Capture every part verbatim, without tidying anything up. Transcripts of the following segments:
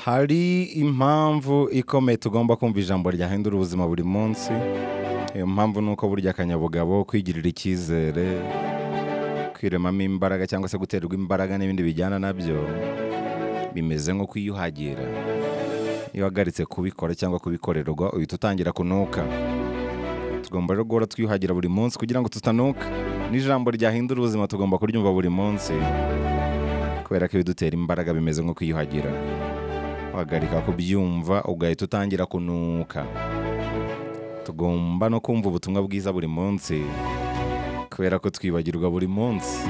Hari impamvu ikomeye tugomba kumva ijambo ryahindura ubuzima buri munsi. Iyo mpamvu nuko burya akanyabugabo, kwigirira icyizere, kwiremamo imbaraga cyangwa se guterwa imbaraga n'ibindi bijyana nabyo bimeze nko kwiyuhagira. Iyo wagaritse kubikora cyangwa kubikorerwa uhita utangira kunuka. Tugomba rero guhora twiyuhagira buri munsi kugira ngo tutanuka. N'ijambo ryahindura ubuzima tugomba kuryumva buri munsi, kubera ko ibidutera imbaraga bimeze nko kwiyuhagira. Wagarika kubyumva ugahita utangira kunuka. Tugomba no kumva ubutumwa bwiza buri munsi, kubera ko twibagirwa buri munsi.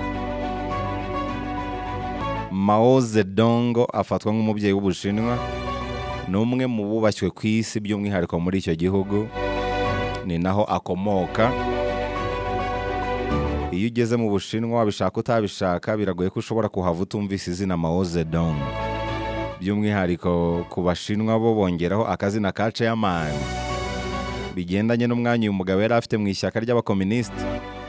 Mao Zedong afatwa nk'umubyeyi w'Ubushinwa, ni umwe mu bubashywe ku isi by'umwihariko muri icyo gihugu, ni naho akomoka. Iyo ugeze mu Bushinwa wabishaka utabishaka biragoye ko ushobora kuhava utumvise izina Mao Zedong. By'umwihariko ku Bashinwa bo bongeraho akazina ka Chairman, bigendanye n'umwanya uyu mugabo yari afite mu ishyaka ry'abakomunisiti.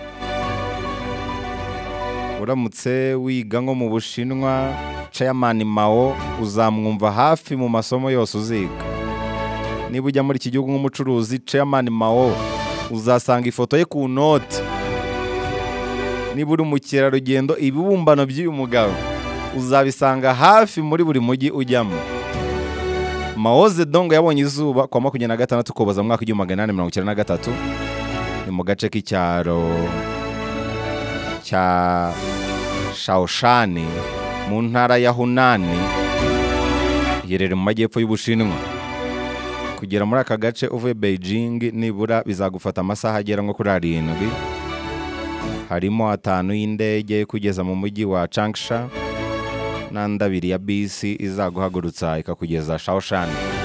Uramutse wiga nko mu Bushinwa, Chairman Mao uzamwumva hafi mu masomo yose uziga. Niba ujya muri iki gihugu nk'umucuruzi, Chairman Mao uzasanga ifoto ye ku noti. Niba uri mukerarugendo, ibibumbano by'uyu mugabo uzabisanga hafi muri buri mujyi ujyamo. Mao Zedong yabonye izuba kwa makumyabiri na gatandatu Ukuboza mu mwaka w'igihumbi magana inani mirongo icyenda na gatatu. Ni mu gace k'icyaro cya Shaoshan mu ntara ya Hunan, iherereye mu majyepfo y'Ubushinwa. Kugera muri aka gace uvuye Beijing nibura bizagufata amasaha agera nko kuri arindwi. Harimo atanu y'indege kugeza mu mujyi wa Changsha, n'andi abiri ya bisi izaguhagurutsa ikakugeza Shaoshan.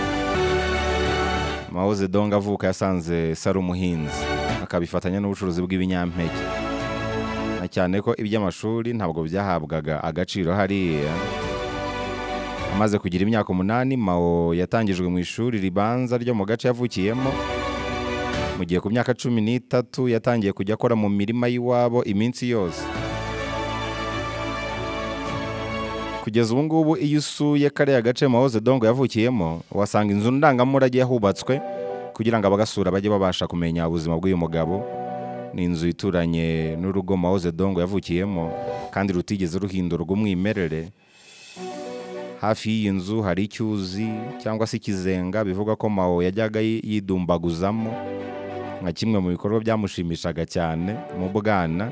Mao Zedong avuka yasanze sari umuhinzi, akabifatanya n'ubucuruzi bw'ibinyampeke, na cyane ko iby'amashuri ntabwo byahabwaga agaciro hariya. Amaze kugira imyaka umunani, Mao yatangijwe mu ishuri ribanza ryo mu gace yavukiyemo. Mu gihe ku myaka cumi n'itatu yatangiye kujya akora mu mirima y'iwabo iminsi yose. Kugeza ubu ngubu iyo usuye kariya gace Mao Zedong yavukiyemo, wasanga inzu ndangamurage yahubatswe kugira ngo abagasura bajye babasha kumenya ubuzima bw'uyu mugabo. Ni inzu ituranye n'urugo Mao Zedong yavukiyemo, kandi rutigeze ruhindurwa umwimerere. Hafi y'iyi nzu hari icyuzi cyangwa se ikizenga bivuga ko Mao yajyaga yidumbaguzamo, nka kimwe mu bikorwa byamushimishaga cyane mu bwana.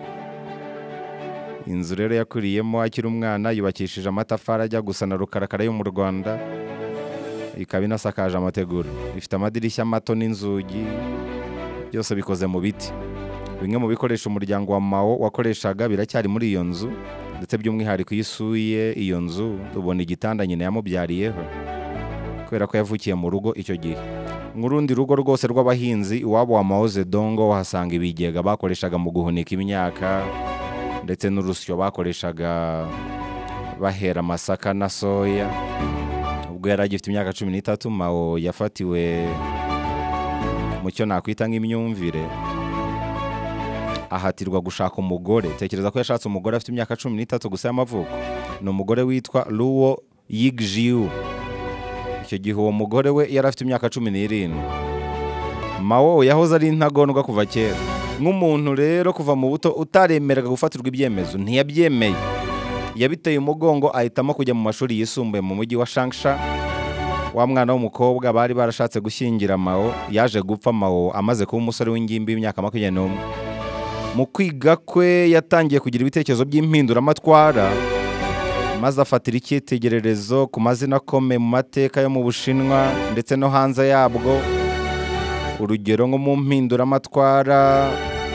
Inzu rero yakuriyemo akiri umwana yubakishije amatafari ajya gusa na rukarakara yo mu Rwanda, ikaba inasakaje amategura. Ifite amadirishya mato n'inzugi, byose bikoze mu biti. Bimwe mu bikoresho umuryango wa Mao wakoreshaga biracyari muri iyo nzu, ndetse by'umwihariko iyo usuye iyo nzu ubona igitanda nyina yamubyariyeho, kubera ko yavukiye mu rugo icyo gihe. Nk'urundi rugo rwose rw'abahinzi, iwabo wa Mao Zedong wahasanga ibigega bakoreshaga mu guhunika imyaka, ndetse n'urusyo bakoreshaga bahera amasaka na soya. Ubwo yari agifite imyaka cumi n'itatu, Mao yafatiwe mu cyo nakwita nk'imyumvire, ahatirwa gushaka umugore. Tekereza ko yashatse umugore afite imyaka cumi n'itatu gusa y'amavuko. Ni umugore witwa Luo Yixiu. Icyo gihe uwo mugore we yari afite imyaka cumi n'irindwi. Mao yahoze ari intagondwa kuva kera. Nk'umuntu rero kuva mu buto utaremeraga gufatirwa ibyemezo, ntiyabyemeye. Yabiteye umugongo ahitamo kujya mu mashuri yisumbuye mu mujyi wa Changsha. Wa mwana w'umukobwa bari barashatse gushyingira Mao yaje gupfa Mao amaze kuba umusore w'ingimbi w'imyaka makumyabiri n'umwe. Mu kwiga kwe yatangiye kugira ibitekerezo by'impinduramatwara, maze afatira icyitegererezo ku mazina akomeye mu mateka yo mu Bushinwa ndetse no hanze yabwo. Urugero nko mu mpinduramatwara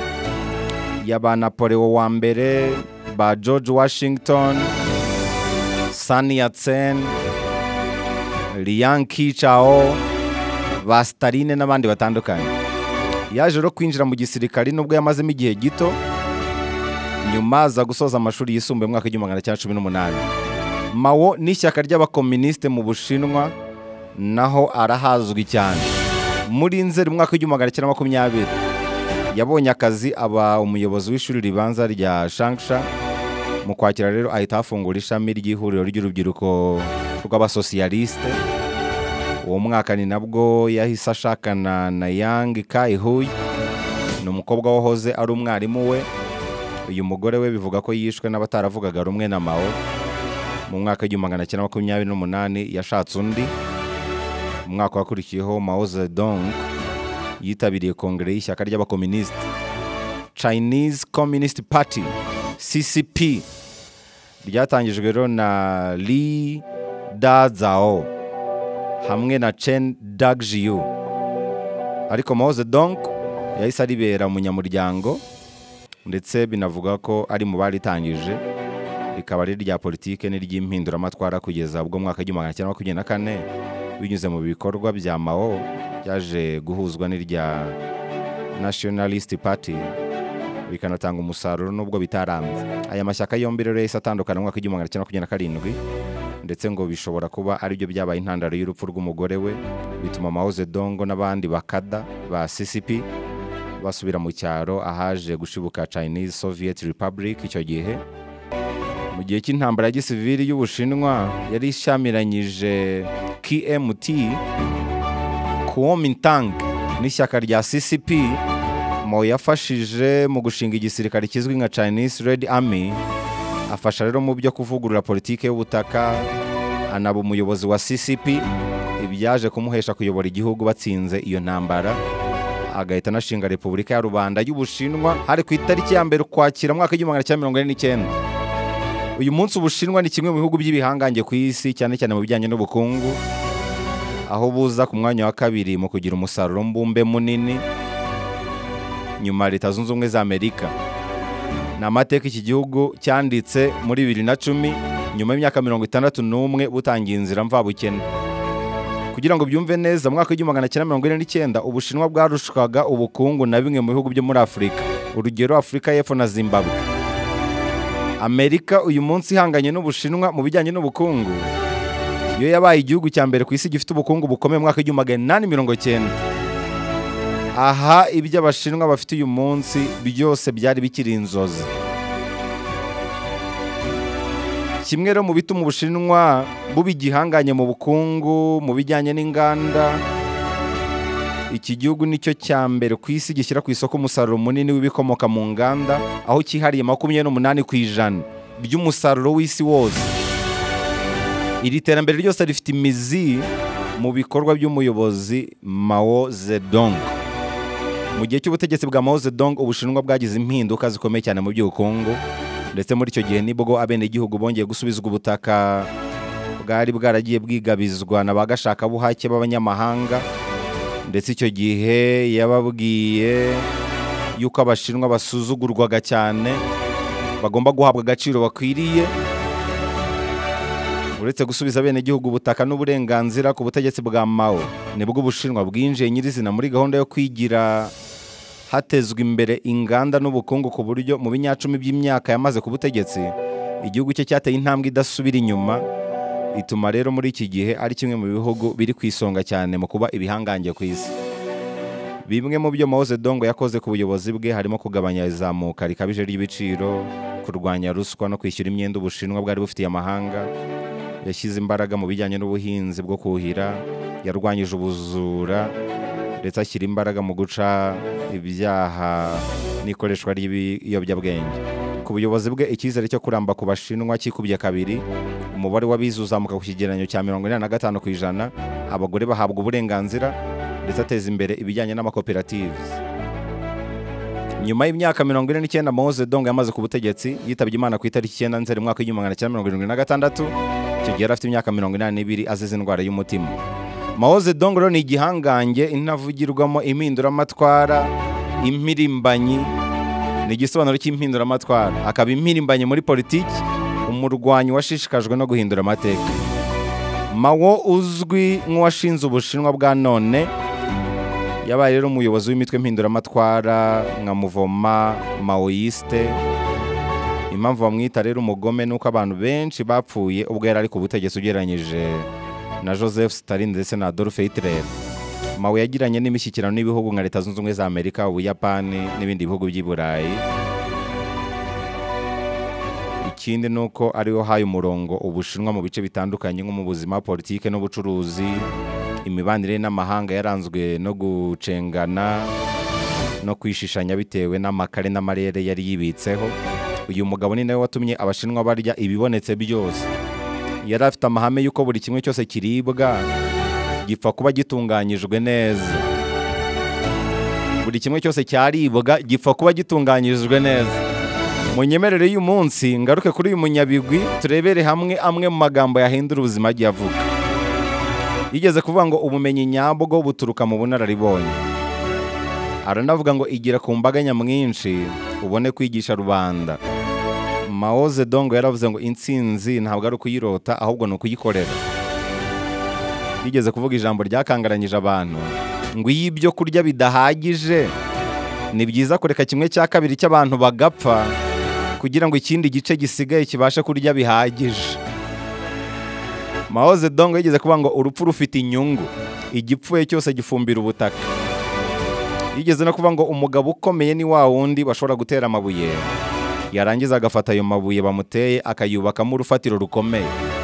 y'aba Napoleon wa mbere, ba George Washington, Sun Yat-sen, Liang Qichao, ba Staline n'abandi batandukanye. Yaje rero kwinjira mu gisirikari nubwo yamazemo igihe gito, nyuma aza gusoza amashuri yisumbuye mu mwaka w'igihumbi magana cyenda cumi n'umunani. Mao n'ishyaka ry'abakomunisite mu Bushinwa naho arahazwi cyane. Muri Nzeri mu mwaka w'igihumbi magana cyenda makumyabiri yabonye akazi aba umuyobozi w'ishuri ribanza rya Changsha. Mu Kwakira rero ahita afungura ishami ry'ihuriro ry'urubyiruko rw'abasosiyaliste. Uwo mwaka ni nabwo yahise ashakana na Yang Kaihui, ni umukobwa wahoze ari umwarimu we. Uyu mugore we bivuga ko yishwe n'abataravugaga rumwe na Mao. Mu mwaka w'igihumbi magana cyenda makumyabiri n'umunani yashatse undi. Mu mwaka wakurikiyeho Mao Zedong yitabiriye kongere y'ishyaka ry'abakomunisiti Chinese Communist Party C C P, ryatangijwe rero na Li Dazhao hamwe na Chen Dagjiu, ariko Mao Zedong yahise aribera umunyamuryango, ndetse binavuga ko ari mu baritangije. Rikaba ari rya politike n'iry'impinduramatwara kugeza ubwo mwaka w'igihumbi magana cyenda makumyabiri na kane binyuze mu bikorwa bya Mao byaje guhuzwa n'irya Nationalist Party bikanatanga umusaruro nubwo bitarambye. Aya mashyaka yombi rero yahise atandukana mu mwaka w'igihumbi magana cyenda makumyabiri na karindwi, ndetse ngo bishobora kuba ari byo byabaye intandaro y'urupfu rw'umugore we, bituma Mao Zedong n'abandi bakada ba C C P basubira mu cyaro ahaje gushibuka Chinese Soviet Republic. Icyo gihe mu gihe cy'intambara ya gisivili y'Ubushinwa yari ishyamiranyije K M T Kuomintang n'ishyaka rya C C P, Mao yafashije mu gushinga igisirikare kizwi nka Chinese Red Army. Afasha rero mu byo kuvugurura politike y'ubutaka, anaba umuyobozi wa C C P, ibyaje kumuhesha kuyobora igihugu batsinze iyo ntambara. Agahita anashinga Repubulika ya Rubanda y'Ubushinwa hari ku itariki ya mbere Ukwakira mwaka w'igihumbi magana cyenda mirongo ine n'icyenda. Uyu munsi Ubushinwa ni kimwe mu bihugu by'ibihangange ku isi, cyane cyane mu bijyanye n'ubukungu, aho buza ku mwanya wa kabiri mu kugira umusaruro mbumbe munini nyuma ya Leta Zunze Ubumwe za Amerika. Ni amateka iki gihugu cyanditse muri bibiri na cumi nyuma y'imyaka mirongo itandatu n'umwe butangiye inzira mvabukene. Kugira ngo byumve neza, mu mwaka w'igihumbi magana cyenda mirongo ine n'icyenda Ubushinwa bwarushwaga ubukungu na bimwe mu bihugu byo muri Afurika, urugero Afurika y'Epfo na Zimbabwe. Amerika uyu munsi ihanganye n'Ubushinwa mu bijyanye n'ubukungu, yo yabaye igihugu cya mbere ku isi gifite ubukungu bukomeye mu mwaka w'igihumbi magana inani mirongo cyenda. Aha ibyo Abashinwa bafite uyu munsi byose byari bikiri inzozi. Kimwe rero mu bituma Ubushinwa buba igihanganye mu bukungu mu bijyanye n'inganda, iki gihugu nicyo cya mbere ku isi gishyira ku isoko umusaruro munini w'ibikomoka mu nganda, aho cyihariye makumyabiri n'umunani ku ijana by'umusaruro w'isi wose. Iri terambere ryose rifite imizi mu bikorwa by'umuyobozi Mao Zedong. Mu gihe cy'ubutegetsi bwa Mao Zedong, Ubushinwa bwagize impinduka zikomeye cyane mu by'ubukungu, ndetse muri icyo gihe nibwo abenegihugu bongeye gusubizwa ubutaka bwari bwaragiye bwigabizwa na ba gashakabuhake b'abanyamahanga. Ndetse icyo gihe yababwiye yuko Abashinwa basuzugurwaga cyane, bagomba guhabwa agaciro bakwiriye. Uretse gusubiza abenegihugu ubutaka n'uburenganzira ku butegetsi bwa Mao, nibwo Ubushinwa bwinjiye nyirizina muri gahunda yo kwigira hatezwa imbere inganda n'ubukungu, ku buryo mu binyacumi by'imyaka yamaze ku butegetsi igihugu cye cyateye intambwe idasubira inyuma. Ituma rero muri iki gihe ari kimwe mu bihugu biri ku isonga cyane mu kuba ibihangange ku isi. Bimwe mu byo Mao Zedong yakoze ku buyobozi bwe harimo kugabanya izamuka rikabije ry'ibiciro, kurwanya ruswa no kwishyura imyenda Ubushinwa bwari bufitiye amahanga. Yashyize imbaraga mu bijyanye n'ubuhinzi bwo kuhira, yarwanyije ubujura, ndetse ashyira imbaraga mu guca ibyaha n'ikoreshwa ry'ibiyobyabwenge. Ku buyobozi bwe icyizere cyo kuramba ku Bashinwa kikubye kabiri, umubare w'abize uzamuka ku kigereranyo cya mirongo inani na gatanu ku ijana, abagore bahabwa uburenganzira, ndetse ateza imbere ibijyanye n'amakoperative. Nyuma y'imyaka mirongo ine n'icyenda Mao Zedong yamaze ku butegetsi, yitabye Imana ku itariki icyenda Nzeri mwaka w'igihumbi magana cyenda mirongo irindwi na gatandatu. Icyo gihe yari afite imyaka mirongo inani n'ibiri azize indwara y'umutima. Mao Zedong rero ni igihangange, intavugirwamo impinduramatwara, impirimbanyi. Ni igisobanuro cy'impinduramatwara, akaba impirimbanyi muri politiki, umurwanyi washishikajwe no guhindura amateka. Mao uzwi nk'uwashinze Ubushinwa bwa none, yabaye rero umuyobozi w'imitwe mpinduramatwara nka muvoma Maoiste. Impamvu bamwita rero umugome nuko abantu benshi bapfuye ubwo yari ari ku butegetsi ugereranyije na Joseph Stalin ndetse na Adolf Hitler. Mao yagiranye n'imishyikirano n'ibihugu nka Leta Zunze Ubumwe za Amerika, Ubuyapani n'ibindi bihugu by'i Burayi. ikindi nuko ariho haye umurongo Ubushinwa mu bice bitandukanye nko mu buzima, politike n'ubucuruzi. Imibanire n'amahanga yaranzwe no gucengana no kwishishanya bitewe n'amakare n'amarere yari yibitseho. Uyu mugabo ni nawe watumye Abashinwa barya ibibonetse byose. Yari afite amahame yuko buri kimwe cyose kiribwa gipfa kuba gitunganyijwe neza. Buri kimwe cyose cyaribwa gipfa kuba gitunganyijwe neza. Mu nyemerere y'uyu munsi ngaruke kuri uyu munyabigwi turebere hamwe amwe mu magambo yahindura ubuzima agiye avuga. Yigeze kuvuga ngo ubumenyi nyabwo buturuka mu bunararibonye. Aranavuga ngo igira ku mbaga nyamwinshi ubone kwigisha rubanda. Mao Zedong yaravuze ngo intsinzi ntabwo ari ukuyirota ahubwo ni ukuyikorera. Yigeze kuvuga ijambo ryakangaranyije abantu ngo iyo ibyo kurya bidahagije ni byiza kureka kimwe cya kabiri cy'abantu bagapfa kugira ngo ikindi gice gisigaye kibashe kurya bihagije. Mao Zedong yigeze kuvuga ngo urupfu rufite inyungu, igipfuye cyose gifumbira ubutaka. Yigeze no kuvuga ngo umugabo ukomeye ni wa wundi bashobora gutera amabuye, yarangiza agafata ayo mabuye bamuteye akayubakamo urufatiro rukomeye.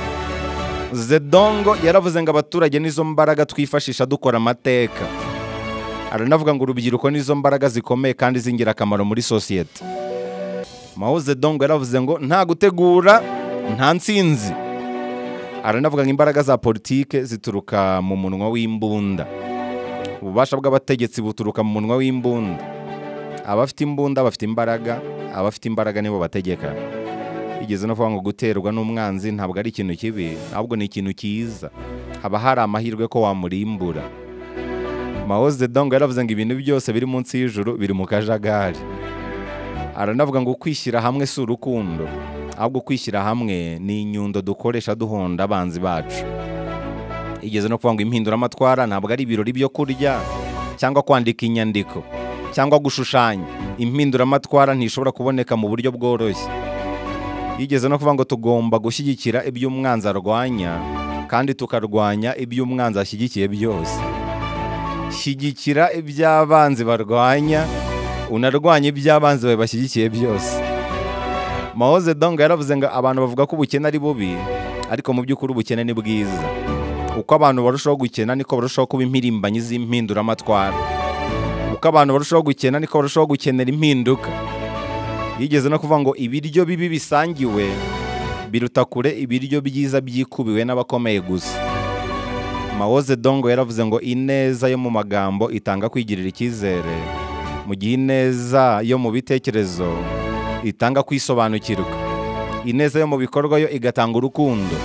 Zedong yaravuze ngo abaturage nizo mbaraga twifashisha dukora amateka. Aranavuga ngo urubyiruko nizo mbaraga zikomeye kandi zingirakamaro muri sosiyete. Mao Zedong yaravuze ngo nta gutegura nta ntsinzi. Aranavuga ngo imbaraga za politike zituruka mu munwa w'imbunda. Ububasha bw'abategetsi buturuka mu munwa w'imbunda. Abafite imbunda bafite imbaraga, abafite imbaraga nibo bategeka. Yigeze no kuvuga ngo guterwa n'umwanzi ntabwo ari ikintu kibi, ahubwo ni ikintu cyiza. Haba hari amahirwe ko wamurimbura. Mao Zedong yaravuze ngo ibintu byose biri munsi y'ijuru biri mu kajagari. Aranavuga ngo kwishyira hamwe si urukundo, ahubwo kwishyira hamwe ni inyundo dukoresha duhonda abanzi bacu. Yigeze no kuvuga ngo impinduramatwara ntabwo ari ibirori byo kurya cyangwa kwandika inyandiko cyangwa gushushanya. Impinduramatwara ntishobora kuboneka mu buryo bworoshye. Yigeze no kuvuga ngo tugomba gushyigikira ibyo umwanzi arwanya kandi tukarwanya ibyo umwanzi ashyigikiye byose. Shyigikira iby'abanzi barwanya, unarwanya iby'abanzi bawe bashyigikiye byose. Mao Zedong yaravuze ngo abantu bavuga ko ubukene ari bubi, ariko mu by'ukuri ubukene ni bwiza. Uko abantu barushaho gukena niko barushaho kuba impirimbanyi z'impinduramatwara. Uko abantu barushaho gukena niko barushaho gukenera impinduka. Yigeze no kuvuga ngo ibiryo bibi bisangiwe biruta kure ibiryo byiza byikubiwe n'abakomeye gusa. Mao Zedong yaravuze ngo ineza yo mu magambo itanga kwigirira icyizere, mu gihe ineza yo mu bitekerezo itanga kwisobanukirwa. Ineza yo mu bikorwa yo igatanga urukundo.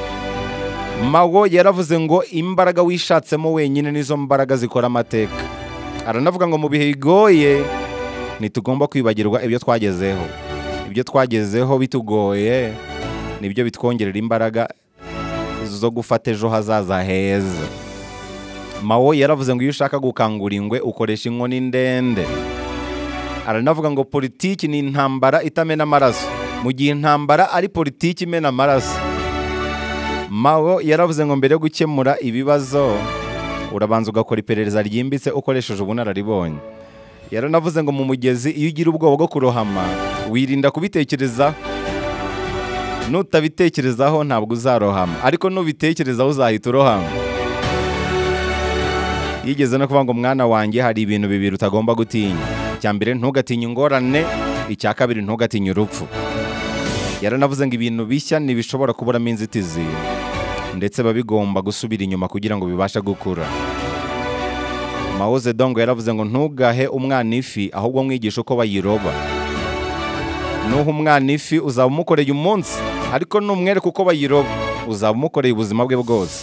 Mao yaravuze ngo imbaraga wishatsemo wenyine nizo mbaraga zikora amateka. Aranavuga ngo mu bihe bigoye ntitugomba kwibagirwa ibyo twagezeho. Ibyo twagezeho bitugoye nibyo bitwongerera imbaraga zo gufata ejo hazaza heza. Mao yaravuze ngo iyo ushaka gukangura ingwe ukoresha inkoni ndende. Aranavuga ngo politiki ni intambara itamena amaraso, mu gihe intambara ari politiki imena amaraso. Mao yaravuze ngo mbere yo gukemura ibibazo urabanza ugakora iperereza ryimbitse ukoresheje ubunararibonye. Yaranavuze ngo mu mugezi iyo ugira ubwoba bwo kurohama wirinda kubitekerezaho. Nutabitekerezaho ntabwo uzarohama, ariko nubitekerezaho uzahita urohama. Yigeze no kuvuga ngo mwana wanjye hari ibintu bibiri utagomba gutinya. Icya mbere ntugatinye ingorane, icya kabiri ntugatinye urupfu. Yaranavuze ngo ibintu bishya ntibishobora kuburamo inzitizi, ndetse biba bigomba gusubira inyuma kugira ngo bibashe gukura. Mao Zedong yaravuze ngo ntugahe umwana ifi ahubwo mwigisha uko bayiroba. Nuha umwana ifi uzaba umukoreye umunsi, ariko numwereka uko bayiroba uzaba umukoreye ubuzima bwe bwose.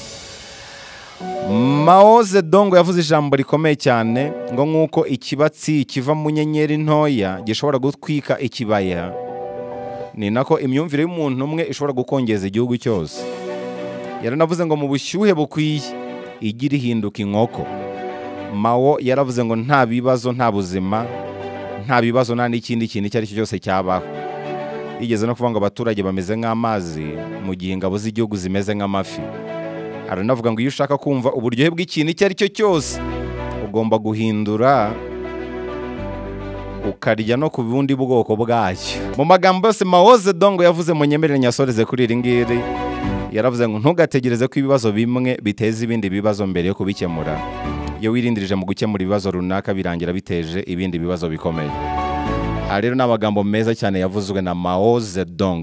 Mao Zedong yavuze ijambo rikomeye cyane ngo nk'uko ikibatsi kiva mu nyenyeri ntoya gishobora gutwika ikibaya, ni nako imyumvire y'umuntu umwe ishobora gukongeza igihugu cyose. Yaranavuze ngo mu bushyuhe bukwiye igira ihinduka inkoko. Mao yaravuze ngo nta bibazo nta buzima, nta bibazo nta n'ikindi kintu icyo ari cyo cyose cyabaho. Yigeze no kuvuga ngo abaturage bameze nk'amazi mu gihe ingabo z'igihugu zimeze nk'amafi. Aranavuga ngo iyo ushaka kumva uburyohe bw'ikintu icyo ari cyo cyose ugomba guhindura ukarya no ku bundi bwoko bwacyo. Mu magambo yose Mao Zedong yavuze mu nyemerere nyasoreze kuri iri ngiri, yaravuze ngo ntugategereze ko ibibazo bimwe biteza ibindi bibazo mbere yo kubikemura. Iyo wirindirije mu gukemura ibibazo runaka birangira biteje ibindi bibazo bikomeye. Aha rero ni amagambo meza cyane yavuzwe na Mao Zedong.